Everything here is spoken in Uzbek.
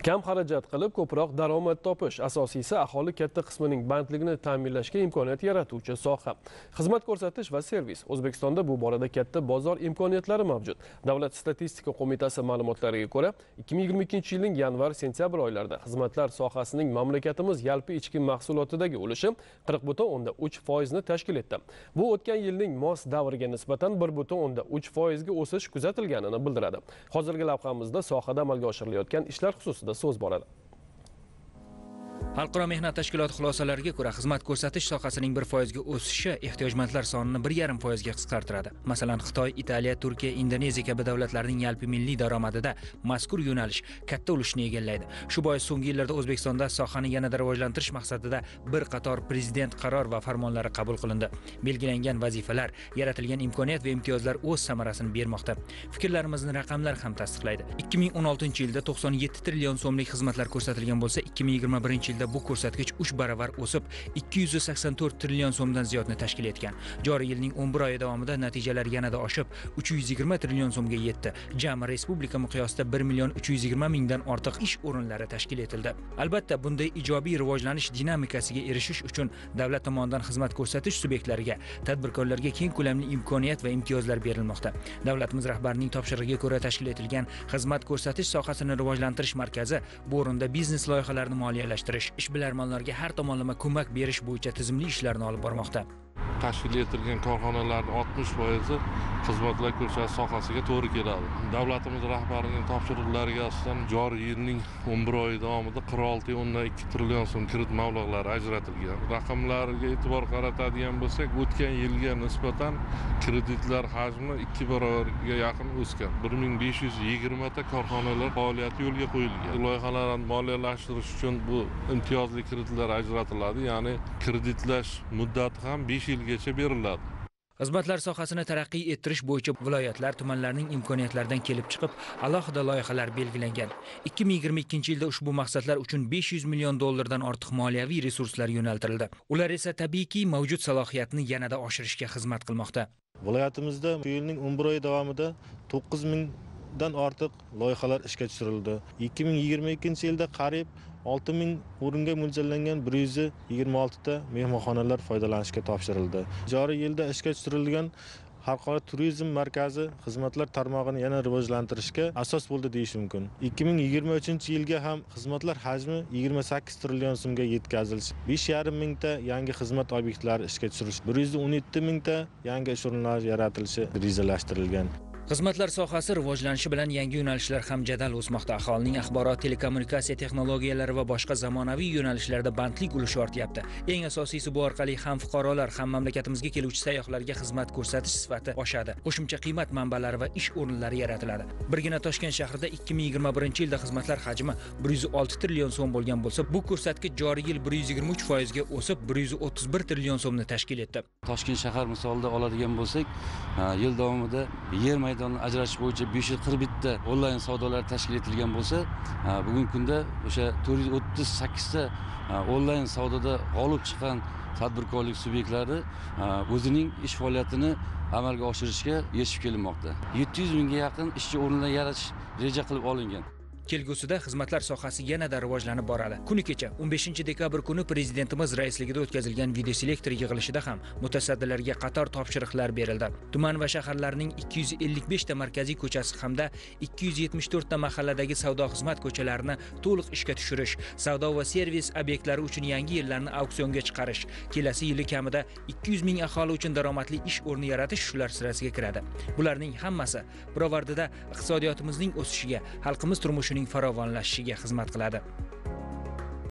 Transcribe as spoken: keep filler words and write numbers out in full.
Kam xarajat qilib ko'proq daromad topish, asosiysi aholi katta qismining bandligini ta'minlashga imkoniyat yaratuvchi soha. Xizmat ko'rsatish va servis. O'zbekistonda bu borada katta bozor imkoniyatlari mavjud. Davlat statistika qo'mitasi ma'lumotlariga ko'ra, ikki ming yigirma ikkinchi yilning yanvar-sentyabr oylarida xizmatlar sohasining mamlakatimiz yalpi ichki mahsulotidagi ulushi qirq butun o'nda uch foizni tashkil etdi. Bu o'tgan yilning mos davriga nisbatan bir butun o'nda uch foizga o'sish kuzatilganini bildiradi. Hozirgi lavhamizda sohada amalga oshirilayotgan ishlar xususida so'z boradi. Xalqaro mehnat tashkiloti xulosalariga ko'ra, xizmat ko'rsatish sohasining bir foizga o'sishi ehtiyojmandlar sonini bir yarim foizga qisqartiradi. Masalan, Xitoy, Italiya, Turkiya, Indoneziya kabi davlatlarning yalpi milliy daromadida mazkur yo'nalish katta ulushni egallaydi. Shu bois so'nggi yillarda O'zbekistonda sohani yanada rivojlantirish maqsadida bir qator prezident qaror va farmonlari qabul qilindi. Belgilangan vazifalar, yaratilgan imkoniyat va imtiyozlar o'z samarasini bermoqda. Fikrlarimizni raqamlar ham tasdiqlaydi. ikki ming o'n oltinchi yilda to'qson yetti trillion so'mlik xizmatlar ko'rsatilgan bo'lsa, ikki ming yigirma birinchi yilda bu ko'rsatkich uch baravar o'sib, ikki yuz sakson to'rt trillion so'mdan ziyodni tashkil etgan. Joriy yilning o'n bir oyi davomida natijalar yanada oshib, uch yuz yigirma trillion so'mga yetdi. Jami respublika miqyosida bir million uch yuz yigirma mingdan ortiq ish o'rinlari tashkil etildi. Albatta, bunday ijobiy rivojlanish dinamikasiga erishish uchun davlat tomonidan xizmat ko'rsatish subyektlariga, tadbirkorlarga keng ko'lamli imkoniyat va imtiyozlar berilmoqda. Davlatimiz rahbarining topshirig'iga ko'ra tashkil etilgan xizmat ko'rsatish sohasini rivojlantirish markazi bu o'rinda biznes loyihalarini moliyalashtirish, ishbilarmonlarga har tomonlama ko'mak berish bo'yicha tizimli ishlarni olib bormoqda. Tashkil etilgan korxonalarning oltmish foizi xizmatlar ko'rsatish sohasiga to'g'ri keladi. Davlatimiz rahbarining topshiriqlariga asosan joriy yilning o'n bir oyi davomida qirq olti o'nda ikki trillion so'm kredit mablag'lari ajratilgan. Raqamlarga e'tibor qaratadigan bo'lsak, o'tgan yilga nisbatan kreditlar hajmi ikki barobarga yaqin o'sgan. bir ming besh yuz yigirma ta korxonalar faoliyati yo'lga qo'yilgan. Loyihalarni moliyalashtirish uchun bu imtiyozli kreditlar ajratiladi, ya'ni kreditlash muddati ham besh yilgacha beriladi. Xizmatlar sohasini taraqqiy ettirish bo'yicha viloyatlar, tumanlarning imkoniyatlaridan kelib chiqib, alohida loyihalar belgilangan. ikki ming yigirma ikkinchi yilda ushbu maqsadlar uchun besh yuz million dollardan ortiq moliyaviy resurslar yo'naltirildi. Ular esa tabiiyki mavjud salohiyatni yanada oshirishga xizmat qilmoqda. Viloyatimizda bu yilning o'n bir oyi davomida to'qqiz ming dan ortiq loyihalar ishga tushirildi. ikki ming yigirma ikkinchi yilda qariyb olti ming o'ringa mo'ljallangan bir yuz yigirma olti ta mehmonxonalar foydalanishga topshirildi. Joriy yilda ishga tushirilgan Xalqaro turizm markazi xizmatlar tarmog'ini yana rivojlantirishga asos bo'ldi deyish mumkin. ikki ming yigirma uchinchi yilga ham xizmatlar hajmi yigirma sakkiz trillion so'mga yetkazilishi, besh yarim mingta yangi xizmat obyektlari ishga tushirish, bir yuz o'n yetti mingta yangi ish o'rinlari yaratilishi rejalashtirilgan. Xizmatlar sohasi rivojlanishi bilan yangi yo'nalishlar ham jadal o'smoqda. Aholining axborot, telekommunikatsiya texnologiyalari va boshqa zamonaviy yo'nalishlarda bandlik ulushi ortyapti. Eng asosiysi, bu orqali ham fuqarolar, ham mamlakatimizga keluvchi sayyohlarga xizmat ko'rsatish sifati oshadi. Qo'shimcha qiymat manbalari va ish o'rinlari yaratiladi. Birgina Toshkent shahrida ikki ming yigirma birinchi yilda xizmatlar hajmi bir yuz olti trillion so'm bo'lgan bo'lsa, bu ko'rsatkich joriy yil bir yuz yigirma uch foizga o'sib, bir yuz o'ttiz bir trillion so'mni tashkil etdi. Toshkent shahar misolida oladigan bo'lsak, yil davomida yer maydonni ajratish bo'yicha besh yuz qirq bitta onlayn savdolar tashkil etilgan bo'lsa, bugungi kunda o'sha to'rt yuz o'ttiz sakkiz ta onlayn savdoda g'olib chiqqan tadbirkorlik subyektlari o'zining ish faoliyatini amalga oshirishga yetishib kelinmoqda. yetti yuz mingga yaqin ishchi o'rinlar yaratish reja qilib olingan. Kelgusida xizmatlar sohasi yanada rivojlanib boradi. Kuni kecha o'n beshinchi dekabr kuni prezidentimiz raisligida o'tkazilgan videoselektor yig'ilishida ham mutasaddilarga qator topshiriqlar berildi. Tuman va shaharlarning ikki yuz ellik besh ta markaziy ko'chasi hamda ikki yuz yetmish to'rt ta mahalladagi savdo xizmat ko'chalarini to'liq ishga tushirish, savdo va servis obyektlari uchun yangi yerlarni auksionga chiqarish, kelasi yili kamida ikki yuz ming aholi uchun daromadli ish o'rni yaratish shular sirasiga kiradi. Bularning hammasi pirovardida iqtisodiyotimizning o'sishiga, xalqimiz turmushi farovonlashishiga xizmat qiladi.